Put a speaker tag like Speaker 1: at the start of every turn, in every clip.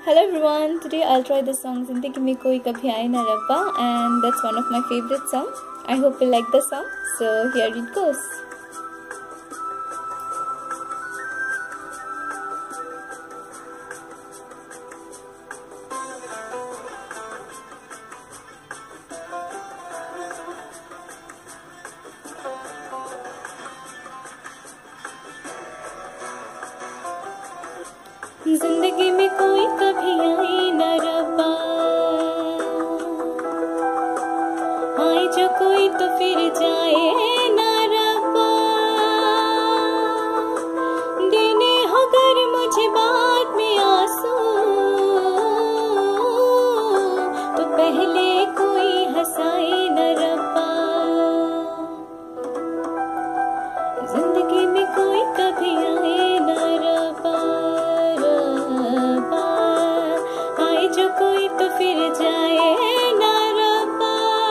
Speaker 1: Hello everyone, today I'll try the song Zindagi mein koi kabhi aaye na Rabba, and that's one of my favorite songs. I hope you like the song, so here it goes. जिंदगी में कोई कभी आए न रब्बा, आए जो कोई तो फिर जाए न रब्बा, देने हो गर मुझे बाद में आंसू, तो पहले कोई हंसाए न रब्बा। जिंदगी में कोई कभी आए न रब्बा, जो कोई तो फिर जाए ना रब्बा,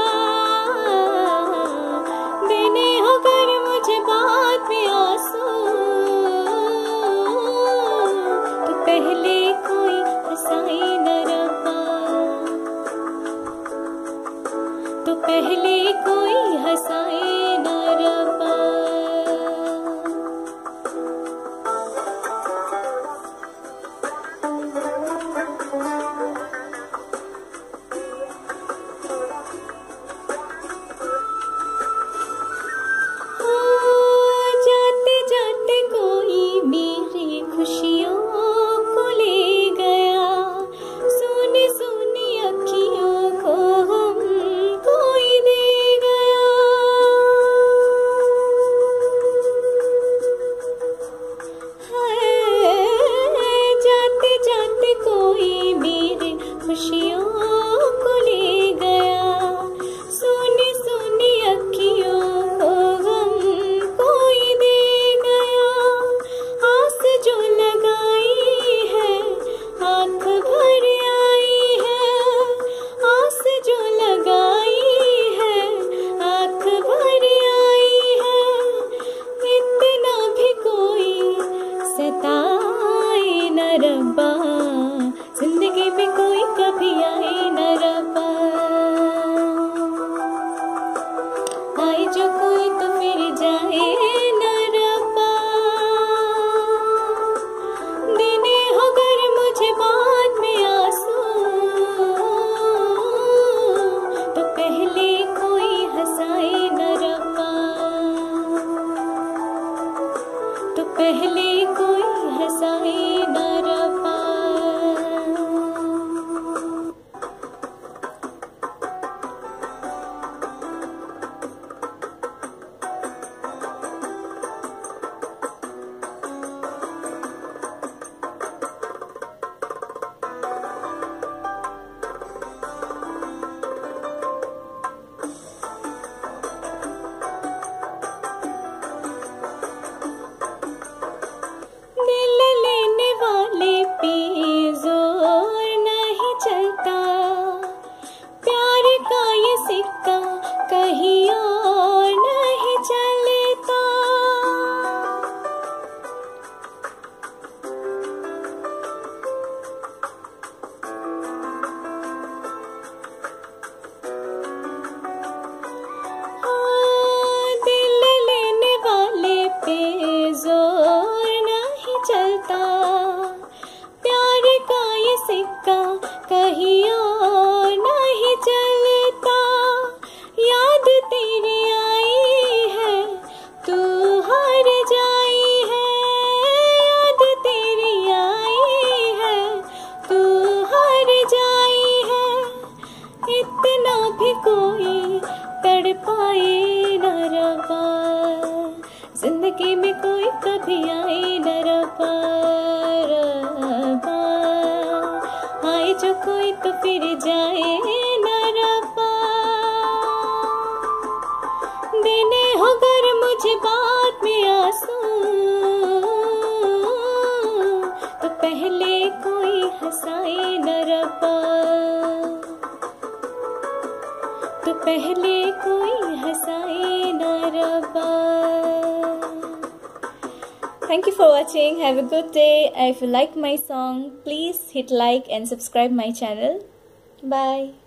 Speaker 1: देने हो गर मुझे बाद में आंसू, तो पहले कोई हंसाए न रब्बा, तो पहले कोई हंसाए न रब्बा। खुशियों को ले गया, सोने सोने अखियों को हम कोई दे गया, है जाते जाते कोई मेरे खुशियों को ले गया, सोने सोने अखियों को हम कोई दे गया, आस जो लगाई है आँख भर आई है, आस जो लगाई है आँख भर आई है, इतना भी कोई सताए न रब्बा, जिंदगी में कोई कभी आए न रब्बा, आए जो कोई तो फिर जाए न रब्बा, देने हो गर मुझे बाद में आंसू, तो पहले कोई हंसाए न रब्बा, तो पहले कोई हंसाए न रब्बा। दिल लेने वाले पे जोर नहीं चलता, प्यार का ये सिक्का कहीं और नहीं चलता, दिल लेने वाले पे जोर नहीं चलता, प्यार का ये सिक्का कहीं और नहीं चलता, याद तेरी आई है तू हार जाई है, याद तेरी आई है तू हार जाई है, इतना भी कोई तड़पाए न रब्बा, जिंदगी में कोई कभी आए न रब्बा, रब्बा, आए जो कोई तो फिर जाए न रब्बा, देने हो गर मुझे बाद में आंसू, तो पहले कोई हंसाए न रब्बा, तो पहले कोई हंसाए न रब्बा। thank you for watching. Have a good day. If you like my song, please hit like and subscribe my channel. Bye.